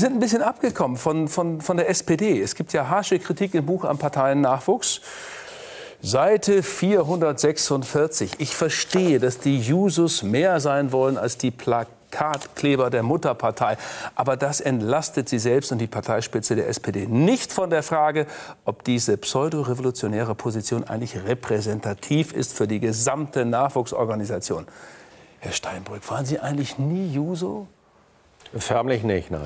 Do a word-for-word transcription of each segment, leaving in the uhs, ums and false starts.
sind ein bisschen abgekommen von, von, von der S P D. Es gibt ja harsche Kritik im Buch am Parteiennachwuchs. Seite vierhundertsechsundvierzig. Ich verstehe, dass die Jusos mehr sein wollen als die Plakatkleber der Mutterpartei. Aber das entlastet sie selbst und die Parteispitze der S P D nicht von der Frage, ob diese pseudo-revolutionäre Position eigentlich repräsentativ ist für die gesamte Nachwuchsorganisation. Herr Steinbrück, waren Sie eigentlich nie Juso? Förmlich nicht, nein.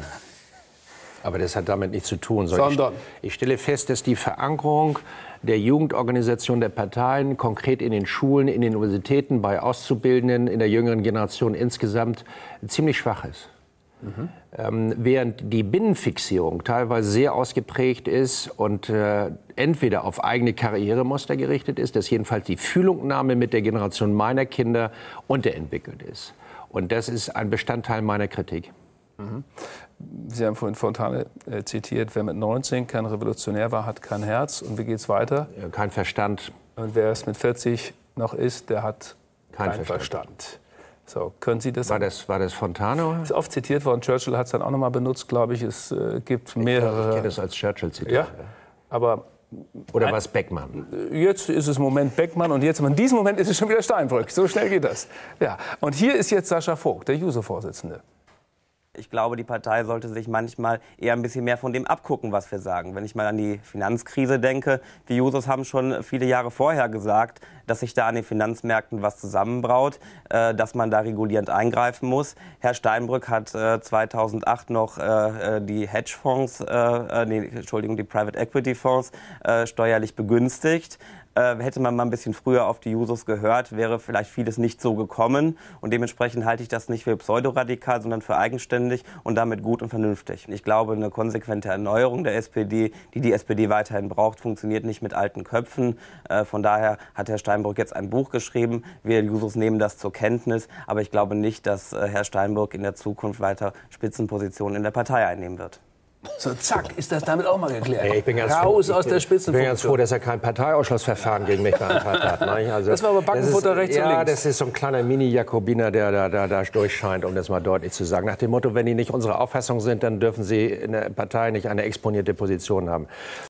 Aber das hat damit nichts zu tun. Sondern? Ich, ich stelle fest, dass die Verankerung der Jugendorganisation der Parteien, konkret in den Schulen, in den Universitäten, bei Auszubildenden, in der jüngeren Generation insgesamt ziemlich schwach ist. Mhm. Ähm, während die Binnenfixierung teilweise sehr ausgeprägt ist und äh, entweder auf eigene Karrieremuster gerichtet ist, dass jedenfalls die Fühlungnahme mit der Generation meiner Kinder unterentwickelt ist. Und das ist ein Bestandteil meiner Kritik. Mhm. Sie haben vorhin Fontane äh, zitiert, wer mit neunzehn kein Revolutionär war, hat kein Herz. Und wie geht's weiter? Ja, kein Verstand. Und wer es mit vierzig noch ist, der hat kein keinen Verstand. Verstand. So, können Sie das? War das, war das Fontane? Ist oft zitiert worden. Churchill hat es dann auch noch mal benutzt, glaube ich. Es äh, gibt mehrere. Ich kenne das als Churchill-Zitat. Ja, aber oder was Beckmann? Jetzt ist es Moment Beckmann und jetzt in diesem Moment ist es schon wieder Steinbrück. So schnell geht das. Ja. Und hier ist jetzt Sascha Vogt, der Juso-Vorsitzende. Ich glaube, die Partei sollte sich manchmal eher ein bisschen mehr von dem abgucken, was wir sagen. Wenn ich mal an die Finanzkrise denke, die Jusos haben schon viele Jahre vorher gesagt, dass sich da an den Finanzmärkten was zusammenbraut, äh, dass man da regulierend eingreifen muss. Herr Steinbrück hat äh, zweitausendacht noch äh, die Hedgefonds, äh, nee, Entschuldigung, die Private Equity Fonds äh, steuerlich begünstigt. Äh, hätte man mal ein bisschen früher auf die Jusos gehört, wäre vielleicht vieles nicht so gekommen. Und dementsprechend halte ich das nicht für pseudoradikal, sondern für eigenständig und damit gut und vernünftig. Ich glaube, eine konsequente Erneuerung der S P D, die die S P D weiterhin braucht, funktioniert nicht mit alten Köpfen. Äh, von daher hat Herr Steinbrück jetzt ein Buch geschrieben. Wir Jusos nehmen das zur Kenntnis. Aber ich glaube nicht, dass äh, Herr Steinbrück in der Zukunft weiter Spitzenpositionen in der Partei einnehmen wird. So, zack, ist das damit auch mal geklärt. Hey, ich bin ganz Raus froh, aus ich, der Spitzenfunktion. Ich bin ganz froh, dass er kein Parteiausschlussverfahren gegen mich beantragt hat. Also, das war aber Backenfutter rechts ja, und links. Ja, das ist so ein kleiner Mini-Jakobiner, der da, da, da durchscheint, um das mal deutlich zu sagen. Nach dem Motto, wenn die nicht unsere Auffassung sind, dann dürfen sie in der Partei nicht eine exponierte Position haben.